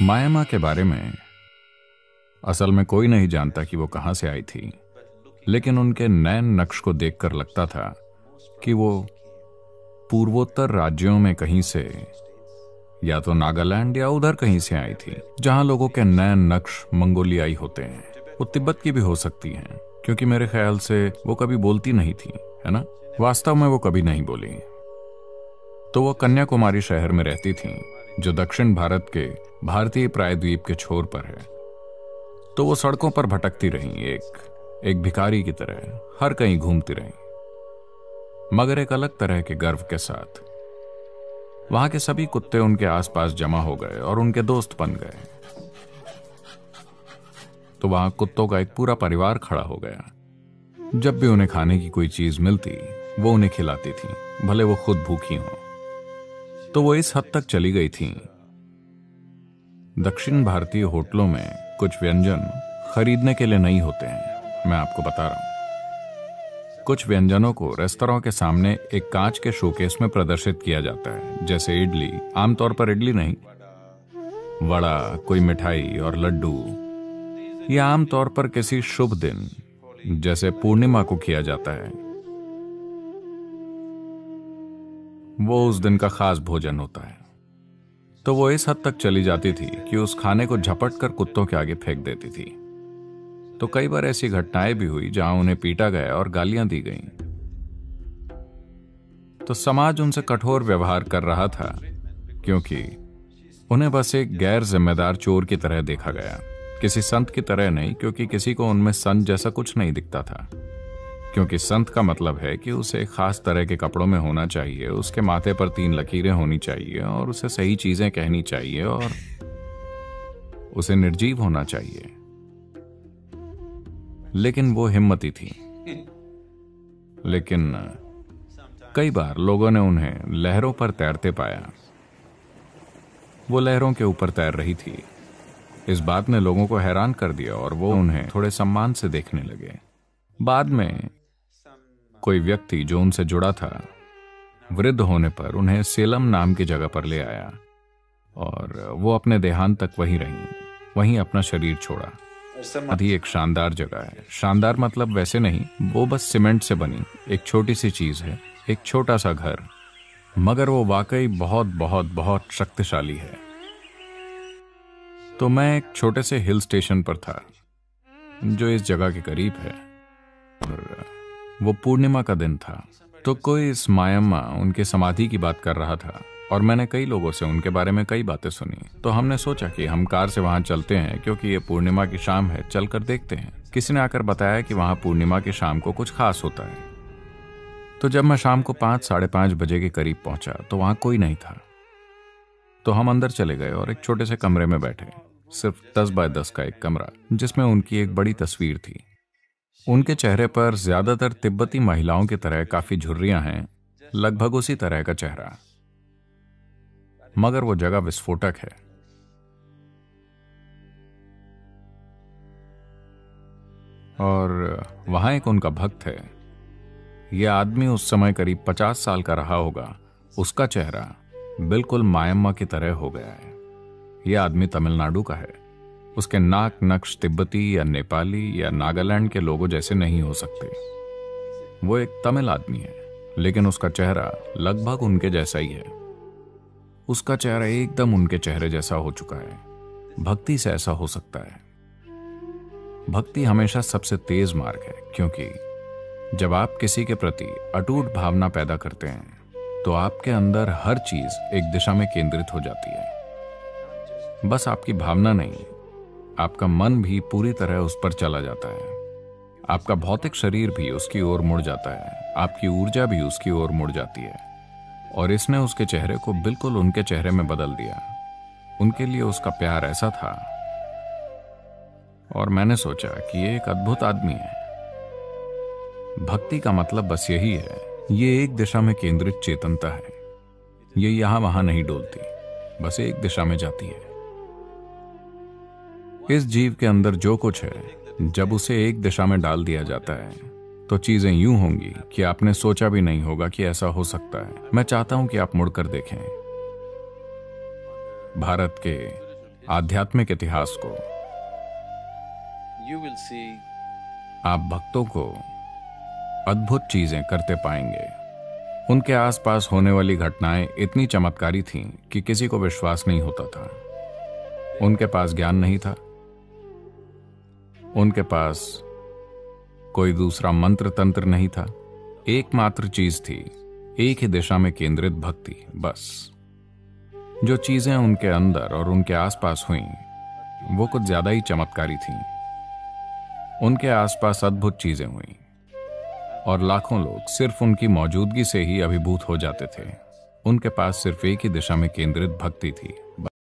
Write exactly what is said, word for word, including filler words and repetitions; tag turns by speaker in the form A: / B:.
A: मायामा के बारे में असल में कोई नहीं जानता कि वो कहां से आई थी, लेकिन उनके नैन नक्श को देखकर लगता था कि वो पूर्वोत्तर राज्यों में कहीं से, या तो नागालैंड या उधर कहीं से आई थी, जहां लोगों के नैन नक्श मंगोलियाई होते हैं। वो तिब्बत की भी हो सकती हैं, क्योंकि मेरे ख्याल से वो कभी बोलती नहीं थी, है ना? वास्तव में वो कभी नहीं बोली। तो वो कन्याकुमारी शहर में रहती थी, जो दक्षिण भारत के भारतीय प्रायद्वीप के छोर पर है। तो वो सड़कों पर भटकती रहीं, एक एक भिखारी की तरह हर कहीं घूमती रहीं, मगर एक अलग तरह के गर्व के साथ। वहां के सभी कुत्ते उनके आसपास जमा हो गए और उनके दोस्त बन गए। तो वहां कुत्तों का एक पूरा परिवार खड़ा हो गया। जब भी उन्हें खाने की कोई चीज मिलती, वो उन्हें खिलाती थी, भले वो खुद भूखी हो। तो वो इस हद तक चली गई थी, दक्षिण भारतीय होटलों में कुछ व्यंजन खरीदने के लिए नहीं होते हैं। मैं आपको बता रहा हूं, कुछ व्यंजनों को रेस्तरां के सामने एक कांच के शोकेस में प्रदर्शित किया जाता है, जैसे इडली। आमतौर पर इडली नहीं, वड़ा, कोई मिठाई और लड्डू। यह आमतौर पर किसी शुभ दिन जैसे पूर्णिमा को किया जाता है। वो उस दिन का खास भोजन होता है। तो वो इस हद तक चली जाती थी कि उस खाने को झपट कर कुत्तों के आगे फेंक देती थी। तो कई बार ऐसी घटनाएं भी हुई जहां उन्हें पीटा गया और गालियां दी गईं। तो समाज उनसे कठोर व्यवहार कर रहा था, क्योंकि उन्हें बस एक गैर जिम्मेदार चोर की तरह देखा गया, किसी संत की तरह नहीं, क्योंकि किसी को उनमें संत जैसा कुछ नहीं दिखता था। क्योंकि संत का मतलब है कि उसे एक खास तरह के कपड़ों में होना चाहिए, उसके माथे पर तीन लकीरें होनी चाहिए और उसे सही चीजें कहनी चाहिए और उसे निर्जीव होना चाहिए। लेकिन वो हिम्मती थी। लेकिन कई बार लोगों ने उन्हें लहरों पर तैरते पाया। वो लहरों के ऊपर तैर रही थी। इस बात ने लोगों को हैरान कर दिया और वो उन्हें थोड़े सम्मान से देखने लगे। बाद में कोई व्यक्ति जो उनसे जुड़ा था, वृद्ध होने पर उन्हें सेलम नाम की जगह पर ले आया और वो अपने देहांत तक वहीं रहीं, वहीं अपना शरीर छोड़ा। अभी एक शानदार जगह है। शानदार मतलब वैसे नहीं, वो बस सीमेंट से बनी एक छोटी सी चीज है, एक छोटा सा घर, मगर वो वाकई बहुत बहुत बहुत शक्तिशाली है। तो मैं एक छोटे से हिल स्टेशन पर था जो इस जगह के करीब है, और वो पूर्णिमा का दिन था। तो कोई इस मायम्मा उनके समाधि की बात कर रहा था और मैंने कई लोगों से उनके बारे में कई बातें सुनी। तो हमने सोचा कि हम कार से वहां चलते हैं, क्योंकि ये पूर्णिमा की शाम है, चलकर देखते हैं। किसी ने आकर बताया कि वहां पूर्णिमा की शाम को कुछ खास होता है। तो जब मैं शाम को पांच साढ़े पांच बजे के करीब पहुंचा तो वहां कोई नहीं था। तो हम अंदर चले गए और एक छोटे से कमरे में बैठे, सिर्फ दस बाय दस का एक कमरा, जिसमें उनकी एक बड़ी तस्वीर थी। उनके चेहरे पर ज्यादातर तिब्बती महिलाओं की तरह काफी झुर्रियां हैं, लगभग उसी तरह का चेहरा, मगर वो जगह विस्फोटक है। और वहां एक उनका भक्त है। यह आदमी उस समय करीब पचास साल का रहा होगा। उसका चेहरा बिल्कुल मायम्मा की तरह हो गया है। यह आदमी तमिलनाडु का है। उसके नाक नक्श तिब्बती या नेपाली या नागालैंड के लोगों जैसे नहीं हो सकते। वो एक तमिल आदमी है, लेकिन उसका चेहरा लगभग उनके जैसा ही है। उसका चेहरा एकदम उनके चेहरे जैसा हो चुका है। भक्ति से ऐसा हो सकता है। भक्ति हमेशा सबसे तेज मार्ग है, क्योंकि जब आप किसी के प्रति अटूट भावना पैदा करते हैं तो आपके अंदर हर चीज एक दिशा में केंद्रित हो जाती है। बस आपकी भावना नहीं, आपका मन भी पूरी तरह उस पर चला जाता है। आपका भौतिक शरीर भी उसकी ओर मुड़ जाता है, आपकी ऊर्जा भी उसकी ओर मुड़ जाती है। और इसने उसके चेहरे को बिल्कुल उनके चेहरे में बदल दिया। उनके लिए उसका प्यार ऐसा था, और मैंने सोचा कि ये एक अद्भुत आदमी है। भक्ति का मतलब बस यही है, ये एक दिशा में केंद्रित चेतनता है। ये यहां वहां नहीं डोलती, बस एक दिशा में जाती है। इस जीव के अंदर जो कुछ है, जब उसे एक दिशा में डाल दिया जाता है तो चीजें यूं होंगी कि आपने सोचा भी नहीं होगा कि ऐसा हो सकता है। मैं चाहता हूं कि आप मुड़कर देखें। भारत के आध्यात्मिक इतिहास को,
B: you will see
A: आप भक्तों को अद्भुत चीजें करते पाएंगे। उनके आसपास होने वाली घटनाएं इतनी चमत्कारी थीं कि किसी को विश्वास नहीं होता था। उनके पास ज्ञान नहीं था, उनके पास कोई दूसरा मंत्र तंत्र नहीं था। एकमात्र चीज थी एक ही दिशा में केंद्रित भक्ति, बस। जो चीजें उनके अंदर और उनके आसपास हुईं वो कुछ ज्यादा ही चमत्कारी थीं। उनके आसपास अद्भुत चीजें हुईं और लाखों लोग सिर्फ उनकी मौजूदगी से ही अभिभूत हो जाते थे। उनके पास सिर्फ एक ही दिशा में केंद्रित भक्ति थी।